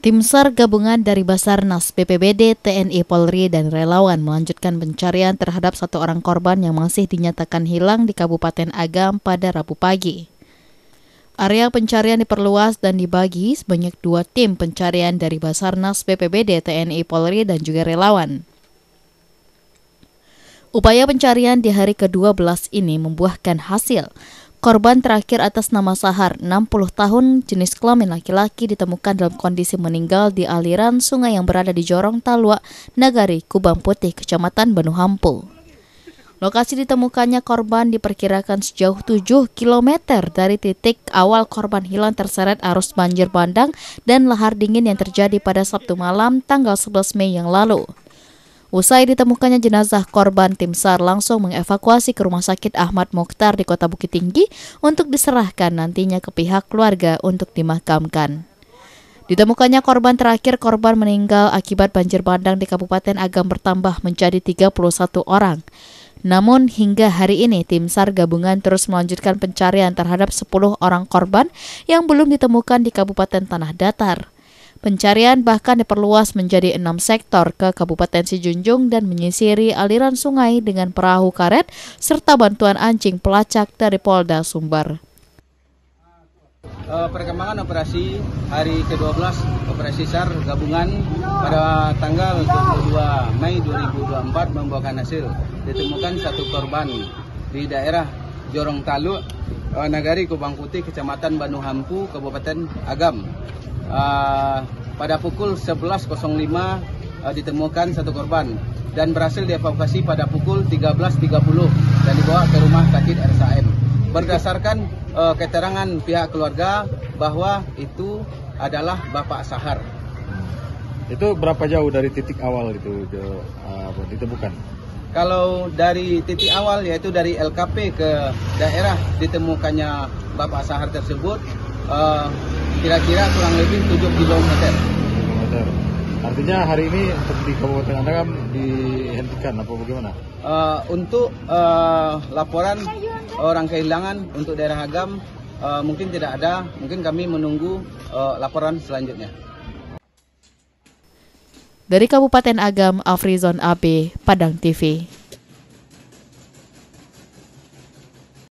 Tim SAR gabungan dari Basarnas, BPBD, TNI Polri, dan relawan melanjutkan pencarian terhadap satu orang korban yang masih dinyatakan hilang di Kabupaten Agam pada Rabu pagi. Area pencarian diperluas dan dibagi sebanyak 2 tim pencarian dari Basarnas, BPBD, TNI Polri, dan juga relawan. Upaya pencarian di hari ke-12 ini membuahkan hasil. Korban terakhir atas nama Sahar, 60 tahun, jenis kelamin laki-laki, ditemukan dalam kondisi meninggal di aliran sungai yang berada di Jorong Talwa, Nagari, Kubang Putih, Kecamatan Banu Hampul. Lokasi ditemukannya korban diperkirakan sejauh 7 km dari titik awal korban hilang terseret arus banjir bandang dan lahar dingin yang terjadi pada Sabtu malam tanggal 11 Mei yang lalu. Usai ditemukannya jenazah korban, tim SAR langsung mengevakuasi ke Rumah Sakit Ahmad Mokhtar di Kota Bukit Tinggi untuk diserahkan nantinya ke pihak keluarga untuk dimakamkan. Ditemukannya korban terakhir, korban meninggal akibat banjir bandang di Kabupaten Agam bertambah menjadi 31 orang. Namun hingga hari ini tim SAR gabungan terus melanjutkan pencarian terhadap 10 orang korban yang belum ditemukan di Kabupaten Tanah Datar. Pencarian bahkan diperluas menjadi 6 sektor ke Kabupaten Sijunjung dan menyisiri aliran sungai dengan perahu karet serta bantuan anjing pelacak dari Polda Sumbar. Perkembangan operasi hari ke-12 operasi SAR gabungan pada tanggal 22 Mei 2024 membuahkan hasil. Ditemukan satu korban di daerah Jorong Talwa, Nagari, Kubang Putih, Kecamatan Banu Hampul, Kabupaten Agam. Pada pukul 11.05 ditemukan satu korban dan berhasil dievakuasi pada pukul 13.30 dan dibawa ke rumah sakit RSAM. Berdasarkan keterangan pihak keluarga bahwa itu adalah Bapak Sahar. Itu berapa jauh dari titik awal itu ditemukan? Kalau dari titik awal yaitu dari LKP ke daerah ditemukannya Bapak Sahar tersebut kira-kira kurang lebih 7 km. Artinya hari ini untuk di Kabupaten Agam dihentikan apa bagaimana? Untuk laporan orang kehilangan untuk daerah Agam mungkin tidak ada, mungkin kami menunggu laporan selanjutnya. Dari Kabupaten Agam, Afrizon AB, Padang TV.